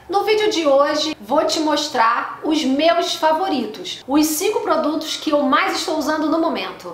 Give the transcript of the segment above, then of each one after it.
No vídeo de hoje vou te mostrar os meus favoritos, os 5 produtos que eu mais estou usando no momento.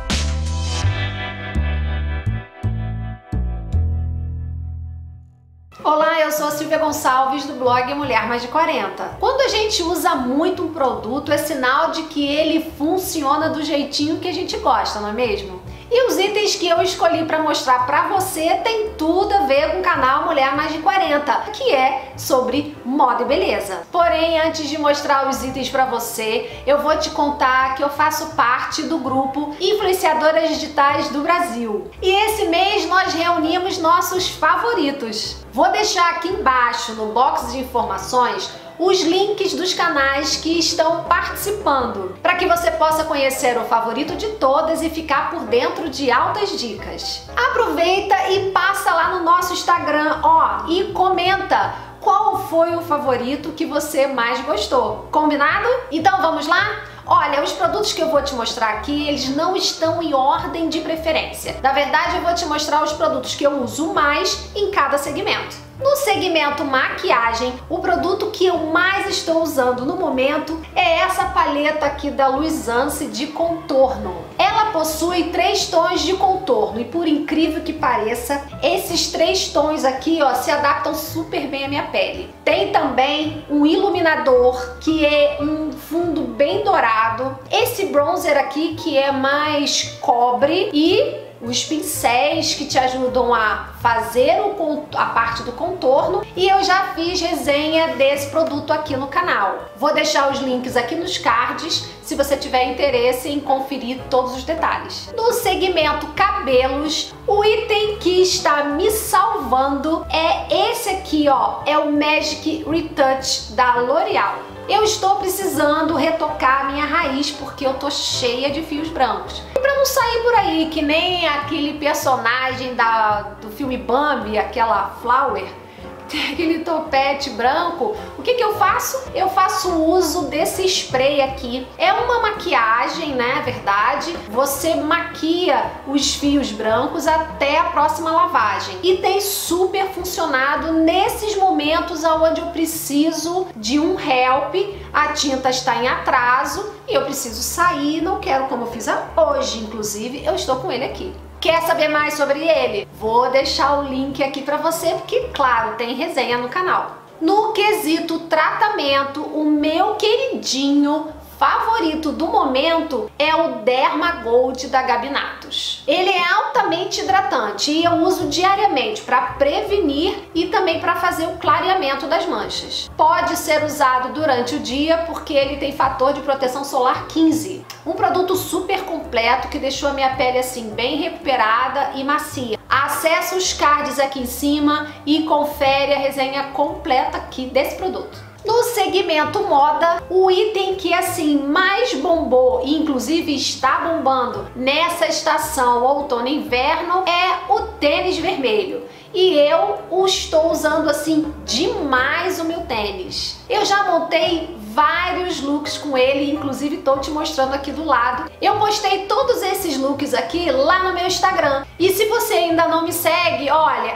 Olá, eu sou a Silvia Gonçalves do blog Mulher Mais de 40. Quando a gente usa muito um produto, é sinal de que ele funciona do jeitinho que a gente gosta, não é mesmo? E os itens que eu escolhi para mostrar para você tem tudo a ver com o canal Mulher Mais de 40, que é sobre moda e beleza. Porém, antes de mostrar os itens para você, eu vou te contar que eu faço parte do grupo Influenciadoras Digitais do Brasil. E esse mês nós reunimos nossos favoritos. Vou deixar aqui embaixo no box de informações os links dos canais que estão participando, para que você possa conhecer o favorito de todas e ficar por dentro de altas dicas. Aproveita e passa lá no nosso Instagram, e comenta qual foi o favorito que você mais gostou. Combinado? Então vamos lá? Olha, os produtos que eu vou te mostrar aqui, eles não estão em ordem de preferência. Na verdade, eu vou te mostrar os produtos que eu uso mais em cada segmento. No segmento maquiagem, o produto que eu mais estou usando no momento é essa paleta aqui da Luisance de contorno. Ela possui 3 tons de contorno e, por incrível que pareça, esses 3 tons aqui, se adaptam super bem à minha pele. Tem também um iluminador que é um fundo bem dourado. Esse bronzer aqui que é mais cobre e os pincéis que te ajudam a fazer a parte do contorno, e eu já fiz resenha desse produto aqui no canal. Vou deixar os links aqui nos cards se você tiver interesse em conferir todos os detalhes. No segmento cabelos, o item que está me salvando é esse aqui, é o Magic Retouch da L'Oréal. Eu estou precisando retocar a minha raiz porque eu tô cheia de fios brancos. E pra não sair por aí que nem aquele personagem do filme Bambi, aquela Flower, tem aquele topete branco, o que eu faço? Eu faço uso desse spray aqui. É uma maquiagem, né, verdade? Você maquia os fios brancos até a próxima lavagem. E tem super funcionado nesses momentos onde eu preciso de um help, a tinta está em atraso e eu preciso sair, não quero, como eu fiz hoje, inclusive, eu estou com ele aqui. Quer saber mais sobre ele? Vou deixar o link aqui para você, porque, claro, tem resenha no canal. No quesito tratamento, o meu queridinho favorito do momento é o Derma Gold da Gabinatos. Ele é altamente hidratante e eu uso diariamente para prevenir e também para fazer o clareamento das manchas. Pode ser usado durante o dia porque ele tem fator de proteção solar 15. Um produto super completo que deixou a minha pele assim bem recuperada e macia. Acesse os cards aqui em cima e confere a resenha completa aqui desse produto. No segmento moda, o item que assim mais bombou e inclusive está bombando nessa estação outono e inverno é o tênis vermelho. E eu estou usando assim demais o meu tênis. Eu já montei vários looks com ele, inclusive estou te mostrando aqui do lado. Eu postei todos esses looks aqui lá no meu Instagram. E se você ainda não me segue, olha,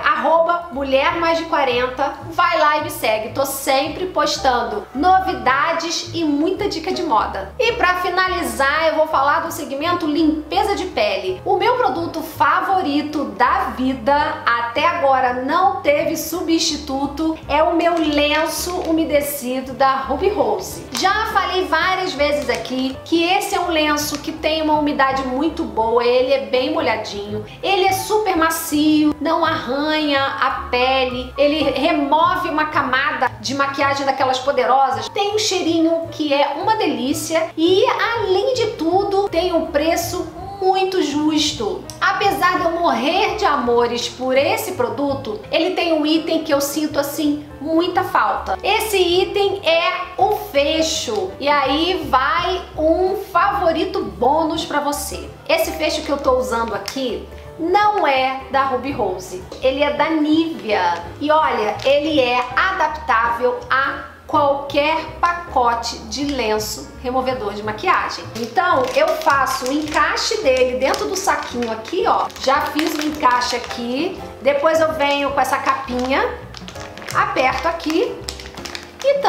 @mulhermaisde40, vai lá e me segue. Tô sempre postando novidades e muita dica de moda. E para finalizar, eu vou falar do segmento limpeza de pele. O meu produto favorito da vida, até agora não teve substituto, é o meu lenço umedecido da Ruby Rose. Já falei várias vezes aqui que esse é um lenço que tem uma umidade muito boa, ele é bem molhadinho, ele é super macio, não arranha a pele, ele remove uma camada de maquiagem daquelas poderosas, tem um cheirinho que é uma delícia e, além de tudo, tem um preço muito justo. Apesar de eu morrer de amores por esse produto, ele tem um item que eu sinto assim muita falta. Esse item é o fecho. E aí vai um favorito bônus para você. Esse fecho que eu tô usando aqui não é da Ruby Rose, ele é da Nivea. E olha, ele é adaptável a qualquer pacote de lenço removedor de maquiagem. Então eu faço o encaixe dele dentro do saquinho aqui, já fiz o encaixe aqui, depois eu venho com essa capinha, aperto aqui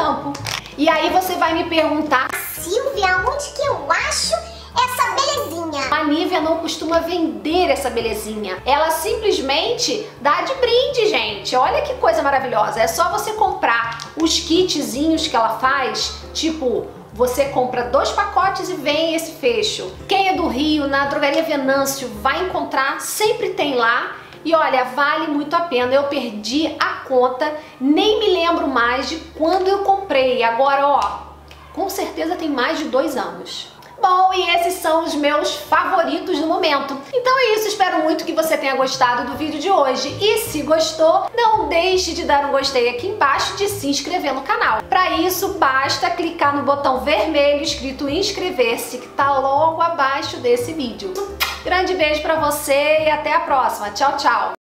tampo. E aí você vai me perguntar: Silvia, onde que eu acho essa belezinha? A Nivea não costuma vender essa belezinha. Ela simplesmente dá de brinde, gente. Olha que coisa maravilhosa. É só você comprar os kitzinhos que ela faz, tipo, você compra 2 pacotes e vem esse fecho. Quem é do Rio, na Drogaria Venâncio, vai encontrar, sempre tem lá. E olha, vale muito a pena. Eu perdi a conta, nem me lembro mais de quando eu comprei. Agora, ó, com certeza tem mais de 2 anos. Bom, e esses são os meus favoritos no momento. Então é isso, espero muito que você tenha gostado do vídeo de hoje. E se gostou, não deixe de dar um gostei aqui embaixo e de se inscrever no canal. Para isso, basta clicar no botão vermelho escrito inscrever-se, que tá logo abaixo desse vídeo. Grande beijo para você e até a próxima. Tchau, tchau!